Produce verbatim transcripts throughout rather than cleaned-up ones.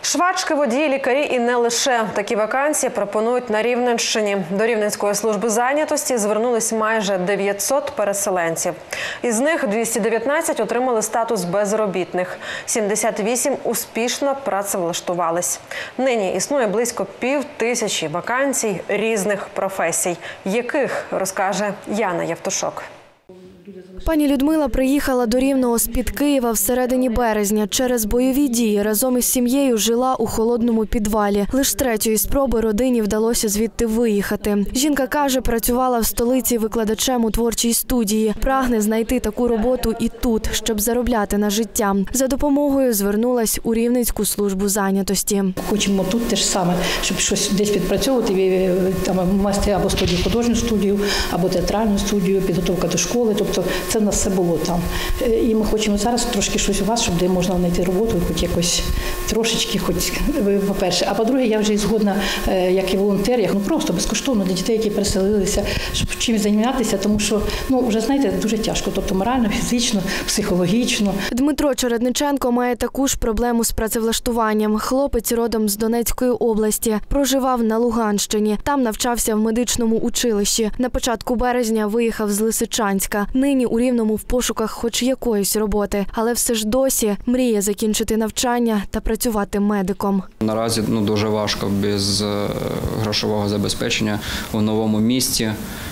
Швачки, водії, лікарі і не лише. Такі вакансії пропонують на Рівненщині. До Рівненської служби зайнятості звернулись майже дев'ятсот переселенців. Із них двісті дев'ятнадцять отримали статус безробітних. сімдесят вісім успішно працевлаштувались. Нині існує близько пів тисячі вакансій різних професій. Яких, розкаже Яна Євтушок. Пані Людмила приїхала до Рівного з-під Києва всередині березня. Через бойові дії разом із сім'єю жила у холодному підвалі. Лиш з третьої спроби родині вдалося звідти виїхати. Жінка каже, працювала в столиці викладачем у творчій студії. Прагне знайти таку роботу і тут, щоб заробляти на життя. За допомогою звернулась у Рівненську службу зайнятості. Хочемо тут те ж саме, щоб щось десь підпрацьовувати, там мати або студію, художню студію, або театральну студію, підготовка до школи. Тобто це в нас все було там. І ми хочемо зараз трошки щось у вас, щоб де можна знайти роботу, хоч якось трошечки, хоч, по-перше. А по-друге, я вже і згодна, як і волонтер, як ну просто безкоштовно для дітей, які переселилися, щоб чимось займатися, тому що, ну, вже, знаєте, дуже тяжко, тобто морально, фізично, психологічно. Дмитро Чередниченко має таку ж проблему з працевлаштуванням. Хлопець родом з Донецької області, проживав на Луганщині. Там навчався в медичному училищі. На початку березня виїхав з Лисичанська. Нині у Рівному в пошуках хоч якоїсь роботи, але все ж досі мріє закінчити навчання та працювати медиком. Наразі ну, дуже важко без грошового забезпечення у новому місті.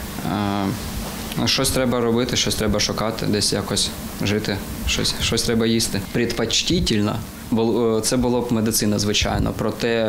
Щось треба робити, щось треба шукати, десь якось жити, щось, щось треба їсти. Предпочтительно це було б медицина, звичайно, проте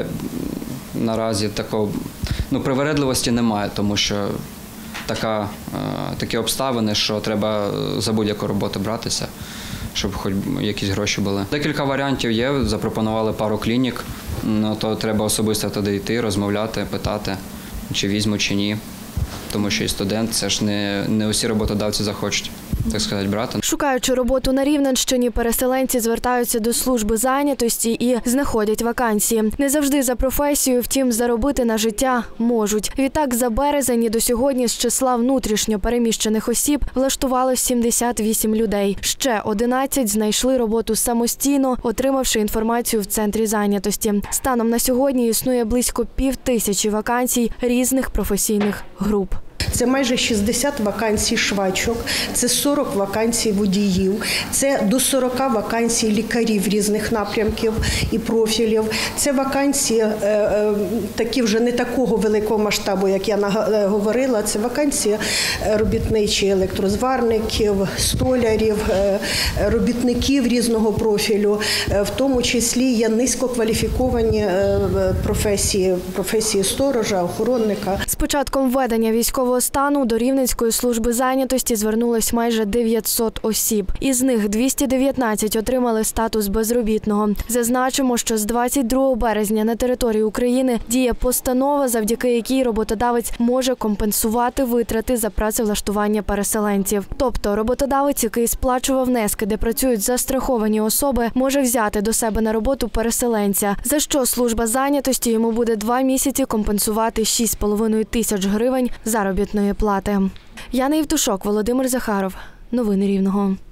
наразі такого, ну, привередливості немає, тому що Така, такі обставини, що треба за будь-яку роботу братися, щоб хоч якісь гроші були. Декілька варіантів є, запропонували пару клінік, то треба особисто туди йти, розмовляти, питати, чи візьму, чи ні. Тому що і студент, це ж не, не усі роботодавці захочуть, так сказати, брати. Шукаючи роботу на Рівненщині, переселенці звертаються до служби зайнятості і знаходять вакансії. Не завжди за професією, втім, заробити на життя можуть. Відтак, за березень і до сьогодні з числа внутрішньо переміщених осіб влаштувалось сімдесят вісім людей. Ще одинадцять знайшли роботу самостійно, отримавши інформацію в центрі зайнятості. Станом на сьогодні існує близько пів тисячі вакансій різних професійних груп. Це майже шістдесят вакансій швачок, це сорок вакансій водіїв, це до сорока вакансій лікарів різних напрямків і профілів. Це вакансії е, е, такі вже не такого великого масштабу, як я говорила, це вакансії робітничі електрозварників, столярів, е, робітників різного профілю, е, в тому числі є низькокваліфіковані е, професії, професії сторожа, охоронника. З початком введення військового стану до Рівненської служби зайнятості звернулось майже дев'ятсот осіб. Із них двісті дев'ятнадцять отримали статус безробітного. Зазначимо, що з двадцять другого березня на території України діє постанова, завдяки якій роботодавець може компенсувати витрати за працевлаштування переселенців. Тобто роботодавець, який сплачував внески, де працюють застраховані особи, може взяти до себе на роботу переселенця, за що служба зайнятості йому буде два місяці компенсувати шість з половиною тисяч гривень заробітної плати. Яна Євтушок, Володимир Захаров. Новини Рівного.